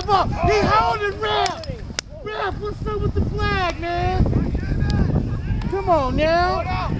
over! He holding ref! Ref, what's up with the flag, man? Come on now.